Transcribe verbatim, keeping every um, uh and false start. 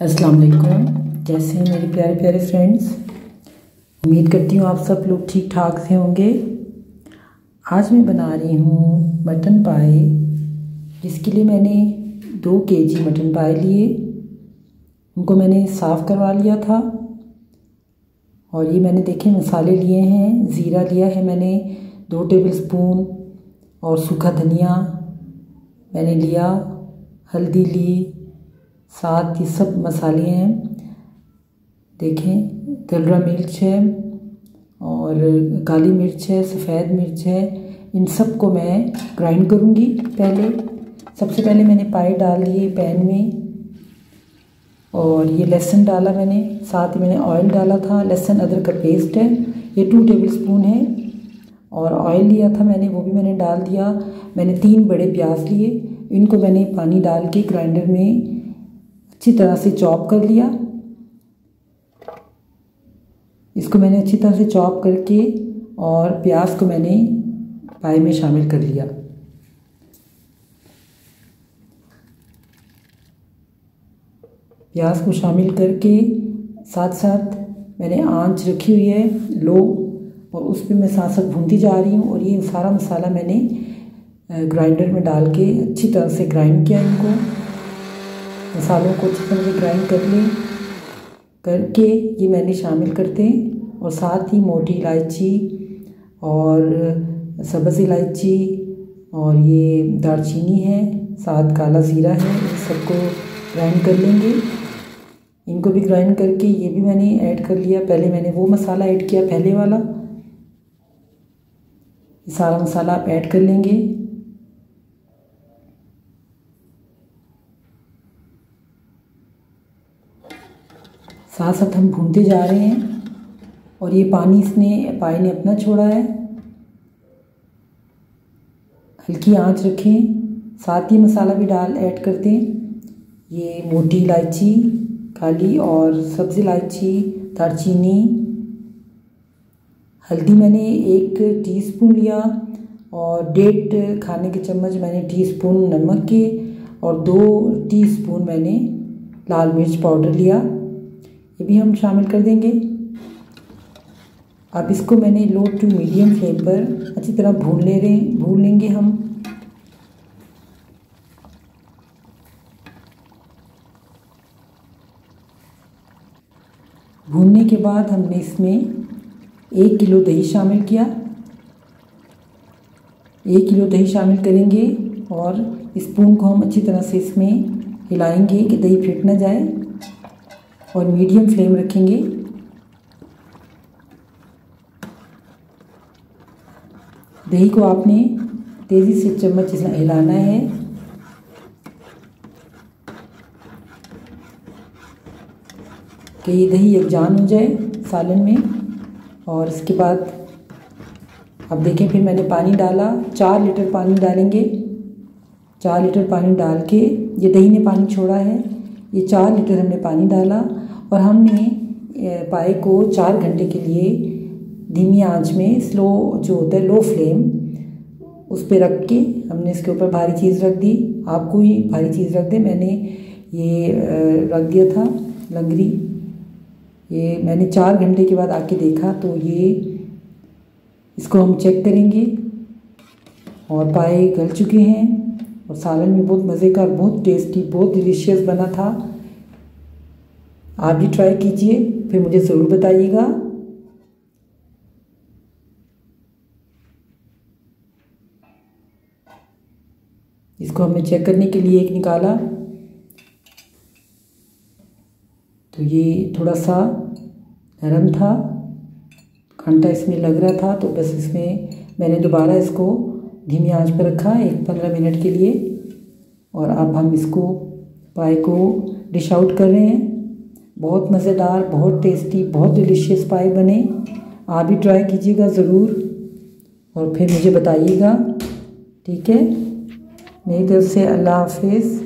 अस्सलाम वालेकुम। कैसे हैं मेरे प्यारे प्यारे फ्रेंड्स। उम्मीद करती हूँ आप सब लोग ठीक ठाक से होंगे। आज मैं बना रही हूँ मटन पाए, जिसके लिए मैंने दो केजी मटन पाए लिए। उनको मैंने साफ़ करवा लिया था और ये मैंने देखे मसाले लिए हैं। ज़ीरा लिया है मैंने दो टेबलस्पून और सूखा धनिया मैंने लिया, हल्दी ली, साथ ये सब मसाले हैं। देखें, दलरा मिर्च है और काली मिर्च है, सफ़ेद मिर्च है। इन सब को मैं ग्राइंड करूँगी। पहले सबसे पहले मैंने पाए डाल दिए पैन में और ये लहसुन डाला मैंने, साथ ही मैंने ऑयल डाला था। लहसुन अदरक का पेस्ट है, ये टू टेबलस्पून है। और ऑयल लिया था मैंने, वो भी मैंने डाल दिया। मैंने तीन बड़े प्याज लिए, इनको मैंने पानी डाल के ग्राइंडर में अच्छी तरह से चॉप कर लिया। इसको मैंने अच्छी तरह से चॉप करके और प्याज को मैंने पाए में शामिल कर लिया। प्याज को शामिल करके साथ साथ मैंने आंच रखी हुई है लो, और उस पर मैं साथ साथ भूनती जा रही हूँ। और ये सारा मसाला मैंने ग्राइंडर में डाल के अच्छी तरह से ग्राइंड किया। इनको मसालों को अच्छी तरह से ग्राइंड कर ले करके ये मैंने शामिल करते हैं। और साथ ही मोटी इलायची और सब्ज़ इलायची और ये दालचीनी है, साथ काला ज़ीरा है, इस सबको ग्राइंड कर लेंगे। इनको भी ग्राइंड करके ये भी मैंने ऐड कर लिया। पहले मैंने वो मसाला ऐड किया पहले वाला, ये सारा मसाला आप ऐड कर लेंगे। साथ साथ हम भूनते जा रहे हैं और ये पानी इसने पाए ने अपना छोड़ा है। हल्की आंच रखें। साथ ही मसाला भी डाल ऐड करते हैं। ये मोटी इलायची, काली और सब्ज़ इलायची, दालचीनी, हल्दी मैंने एक टीस्पून लिया और डेढ़ खाने के चम्मच मैंने टीस्पून नमक के और दो टीस्पून मैंने लाल मिर्च पाउडर लिया, ये भी हम शामिल कर देंगे। अब इसको मैंने लो टू मीडियम फ्लेम पर अच्छी तरह भून ले रहे भून लेंगे हम। भूनने के बाद हमने इसमें एक किलो दही शामिल किया। एक किलो दही शामिल करेंगे और स्पून को हम अच्छी तरह से इसमें हिलाएंगे कि दही फिट ना जाए, और मीडियम फ्लेम रखेंगे। दही को आपने तेज़ी से चम्मच से हिलाना है। कि ये दही यकजान हो जाए सालन में। और इसके बाद अब देखें, फिर मैंने पानी डाला, चार लीटर पानी डालेंगे। चार लीटर पानी डाल के, ये दही ने पानी छोड़ा है, ये चार लीटर हमने पानी डाला और हमने पाए को चार घंटे के लिए धीमी आंच में, स्लो जो होता है लो फ्लेम, उस पर रख के हमने इसके ऊपर भारी चीज़ रख दी। आपको ही भारी चीज़ रख दे, मैंने ये रख दिया था लंगरी। ये मैंने चार घंटे के बाद आके देखा तो ये इसको हम चेक करेंगे और पाए गल चुके हैं और सालन भी बहुत मज़े का, बहुत टेस्टी, बहुत डिलीशियस बना था। आप भी ट्राई कीजिए, फिर मुझे ज़रूर बताइएगा। इसको हमने चेक करने के लिए एक निकाला तो ये थोड़ा सा नरम था, कांटा इसमें लग रहा था, तो बस इसमें मैंने दोबारा इसको धीमी आंच पर रखा एक पंद्रह मिनट के लिए। और अब हम इसको पाए को डिश आउट कर रहे हैं। बहुत मज़ेदार, बहुत टेस्टी, बहुत डिलीशियस पाए बने। आप भी ट्राई कीजिएगा ज़रूर और फिर मुझे बताइएगा। ठीक है, मेरी तरफ से अल्लाह हाफिज़।